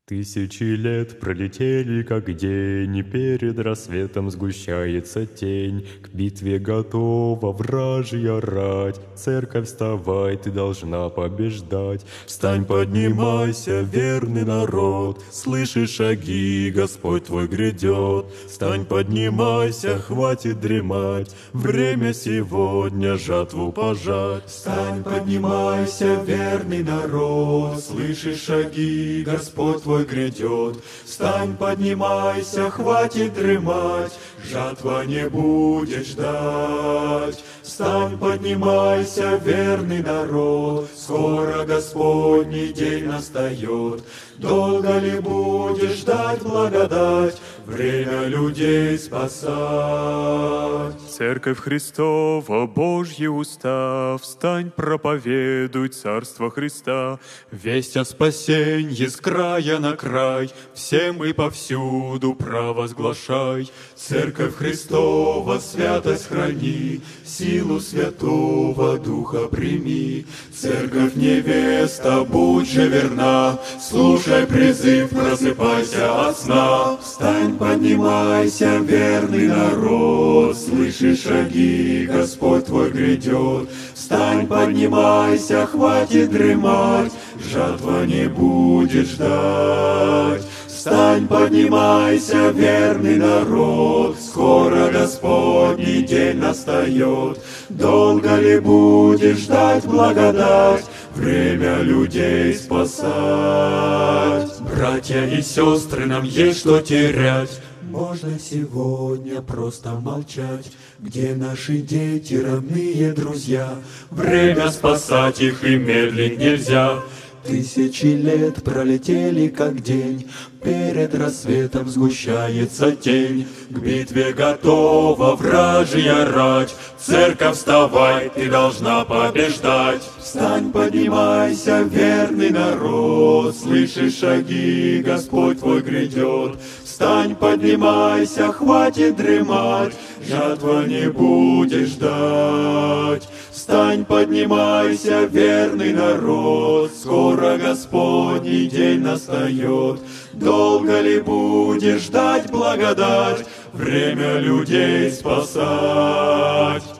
Тысячи лет пролетели, как день, и перед рассветом сгущается тень. К битве готова вражья рать, церковь, вставай, ты должна побеждать. Встань, поднимайся, верный народ, слышишь шаги, Господь твой грядет. Встань, поднимайся, хватит дремать, время сегодня жатву пожать. Встань, поднимайся, верный народ, слышишь шаги, Господь твой грядет. Встань, поднимайся, хватит дремать, жатва не будет ждать. Встань, поднимайся, верный народ, скоро Господний день настает. Долго ли будешь ждать благодать, время людей спасать? Церковь Христова, Божьи уста, встань, проповедуй Царство Христа. Весть о спасенье с края на край, всем и повсюду провозглашай. Церковь Христова, святость храни, силу Святого Духа прими. Церковь невеста, будь же верна, слушай призыв, просыпайся от сна. Встань, поднимайся, верный народ, слышишь шаги, Господь твой грядет. Встань, поднимайся, хватит дремать, жатва не будет ждать. Встань, поднимайся, верный народ, скоро Господний день настает. Долго ли будешь ждать благодать, время людей спасать? Братья и сестры, нам есть что терять. Можно сегодня просто молчать. Где наши дети, родные друзья? Время спасать их и медлить нельзя. Тысячи лет пролетели как день, перед рассветом сгущается тень. К битве готова вражья рать, церковь, вставай, ты должна побеждать. Встань, поднимайся, верный народ, слышишь шаги, Господь твой грядет. Встань, поднимайся, хватит дремать, жатва не будет ждать. Встань, поднимайся, верный народ, скоро Господний день настает. Долго ли будешь ждать благодать, время людей спасать?